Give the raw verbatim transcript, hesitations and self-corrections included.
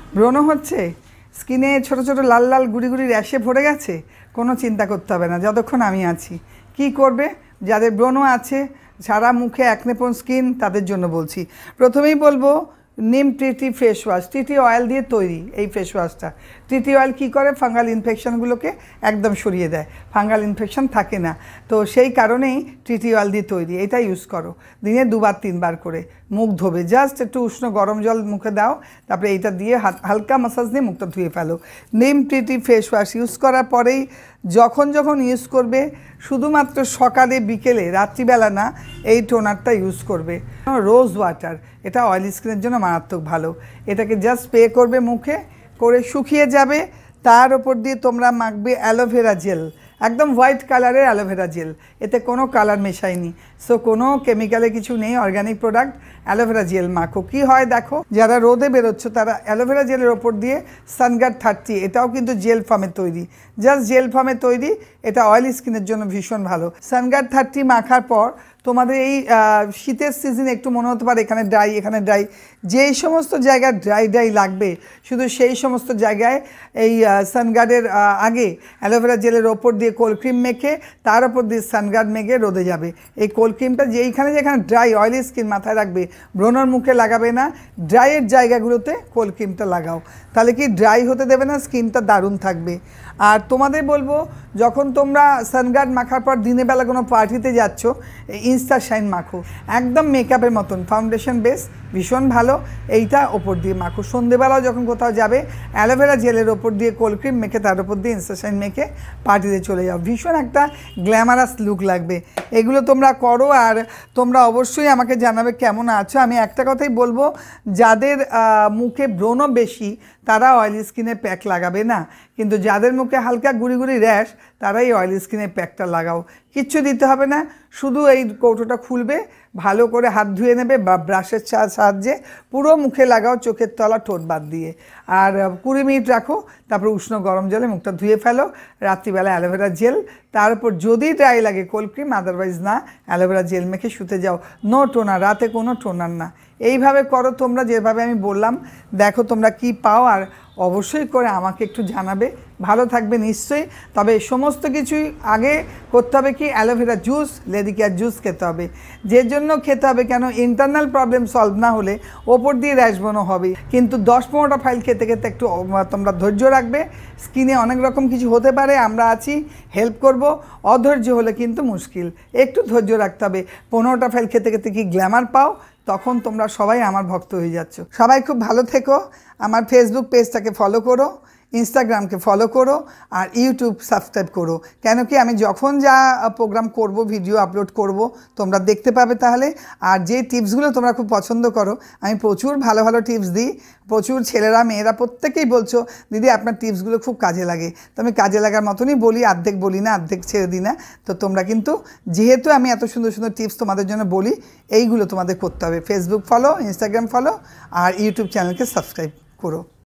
ব্রণ হচ্ছে, স্কিনে ছোট ছোট লাল লাল গুড়ি গুড়ি র্যাশে ভরে গেছে, কোনো চিন্তা করতে হবে না যতক্ষণ আমি আছি। কি করবে? যাদের ব্রণ আছে, সারা মুখে একনেপন স্কিন, তাদের জন্য বলছি। প্রথমেই বলবো neem tea tree face wash, tea tree oil দিয়ে তৈরি এই ফেস ওয়াশটা। ট্রিটি অয়েল কী করে? ফাঙ্গাল ইনফেকশনগুলোকে একদম সরিয়ে দেয়, ফাঙ্গাল ইনফেকশন থাকে না। তো সেই কারণেই ট্রিটি অয়েল দিয়ে তৈরি, এটা ইউজ করো দিনে দুবার তিনবার করে। মুখ ধোবে, জাস্ট একটু উষ্ণ গরম জল মুখে দাও, তারপরে এইটা দিয়ে হালকা মাসাজ দিয়ে মুখটা ধুয়ে ফেলো। নিম ট্রিটি ফেস ওয়াশ ইউজ করার পরেই যখন যখন ইউজ করবে, শুধুমাত্র সকালে বিকেলে, রাত্রিবেলা না, এই টোনারটা ইউজ করবে। রোজ ওয়াটার, এটা অয়েলি স্কিনের জন্য মারাত্মক ভালো। এটাকে জাস্ট স্প্রে করবে মুখে, করে শুকিয়ে যাবে, তার ওপর দিয়ে তোমরা মাখবে অ্যালোভেরা জেল, একদম হোয়াইট কালারের অ্যালোভেরা জেল, এতে কোনো কালার মেশায়নি, সো কোনো কেমিক্যালে কিছু নেই, অর্গ্যানিক প্রোডাক্ট। অ্যালোভেরা জেল মাখো, কি হয় দেখো, যারা রোদে বেরোচ্ছ তারা অ্যালোভেরা জেলের ওপর দিয়ে সানগার্ড থার্টি, এটাও কিন্তু জেল ফর্মে তৈরি, জাস্ট জেল ফর্মে তৈরি, এটা অয়েলি স্কিনের জন্য ভীষণ ভালো। সানগার্ড থার্টি মাখার পর তোমাদের এই শীতের সিজনে একটু মনে হতে পারে এখানে ড্রাই এখানে ড্রাই, যেই সমস্ত জায়গায় ড্রাই ড্রাই লাগবে শুধু সেই সমস্ত জায়গায় এই সানগার্ডের আগে অ্যালোভেরা জেলের ওপর দিয়ে কোল্ড ক্রিম মেখে তার ওপর দিয়ে সানগার্ড মেখে রোদে যাবে। এই কোল্ড ক্রিমটা যেইখানে যেখানে ড্রাই অয়েলি স্কিন মাথায় রাখবে, ব্রণর মুখে লাগাবে না, ড্রাইয়ের জায়গাগুলোতে কোল্ড ক্রিমটা লাগাও, তাহলে কি ড্রাই হতে দেবে না, স্কিনটা দারুণ থাকবে। আর তোমাদের বলবো, যখন তোমরা সানগার্ড মাখার পর দিনের বেলা কোনো পার্টিতে যাচ্ছ, ইনস্টা শাইন মাখো, একদম মেকআপের মতন, ফাউন্ডেশন বেস ভীষণ ভালো, এইটা ওপর দিয়ে মাখো। সন্ধেবেলাও যখন কোথাও যাবে, অ্যালোভেরা জেলের ওপর দিয়ে কোল্ড ক্রিম মেখে তার ওপর দিয়ে ইনস্টা শাইন মেখে পার্টিতে চলে যাও, ভীষণ একটা গ্ল্যামারাস লুক লাগবে। এগুলো তোমরা করো, আর তোমরা অবশ্যই আমাকে জানাবে কেমন আছো। আমি একটা কথাই বলবো, যাদের মুখে ব্রণ বেশি তারা অয়েলি স্কিনে প্যাক লাগাবে না, কিন্তু যাদের মুখে হালকা গুড়ি গুড়ি র্যাশ তারাই অয়েলি স্কিনে প্যাকটা লাগাও। কিচ্ছু দিতে হবে না, শুধু এই কৌটোটা খুলবে, ভালো করে হাত ধুয়ে নেবে বা ব্রাশের সাহায্যে পুরো মুখে লাগাও, চোখের তলা ঠোঁট বাদ দিয়ে, আর কুড়ি মিনিট রাখো, তারপর উষ্ণ গরম জলে মুখটা ধুয়ে ফেলো। রাত্রিবেলা অ্যালোভেরা জেল, তার উপর যদি ড্রাই লাগে কোল্ড ক্রিম, আদারওয়াইজ না, অ্যালোভেরা জেল মেখে শুতে যাও। নো টোনার, রাতে কোনো টোনার না। এইভাবে করো তোমরা, যেভাবে আমি বললাম, দেখো তোমরা কি পাও, আর অবশ্যই করে আমাকে একটু জানাবে। ভালো থাকবে নিশ্চয়ই। তবে সমস্ত কিছুই আগে করতে হবে কি, অ্যালোভেরা জুস, লেডিকেয়ার জুস খেতে হবে। যে জন্য খেতে হবে, কেন, ইন্টারনাল প্রবলেম সলভ না হলে ওপর দিয়ে র্যাশবনও হবে। কিন্তু দশ পনেরোটা ফাইল খেতে খেতে একটু তোমরা ধৈর্য রাখবে, স্কিনে অনেক রকম কিছু হতে পারে, আমরা আছি, হেল্প করব। অধৈর্য হলে কিন্তু মুশকিল, একটু ধৈর্য রাখতে হবে। পনেরোটা ফাইল খেতে খেতে কি গ্ল্যামার পাও, তখন তোমরা সবাই আমার ভক্ত হয়ে যাচ্ছ। সবাই খুব ভালো থেকো। আমার ফেসবুক পেজটাকে ফলো করো, ইনস্টাগ্রামকে ফলো করো, আর ইউটিউব সাবস্ক্রাইব করো। কেন কি, আমি যখন যা প্রোগ্রাম করব, ভিডিও আপলোড করব, তোমরা দেখতে পাবে তাহলে। আর যে টিপসগুলো তোমরা খুব পছন্দ করো, আমি প্রচুর ভালো ভালো টিপস দিই, প্রচুর ছেলেরা মেয়েরা প্রত্যেকেই বলছো দিদি আপনার টিপসগুলো খুব কাজে লাগে। তো আমি কাজে লাগার মতনই বলি, অর্ধেক বলি না, অর্ধেক ছেড়ে দিই না। তো তোমরা কিন্তু, যেহেতু আমি এত সুন্দর সুন্দর টিপস তোমাদের জন্য বলি, এইগুলো তোমাদের করতে হবে। ফেসবুক ফলো, ইনস্টাগ্রাম ফলো, আর ইউটিউব চ্যানেলকে সাবস্ক্রাইব করো।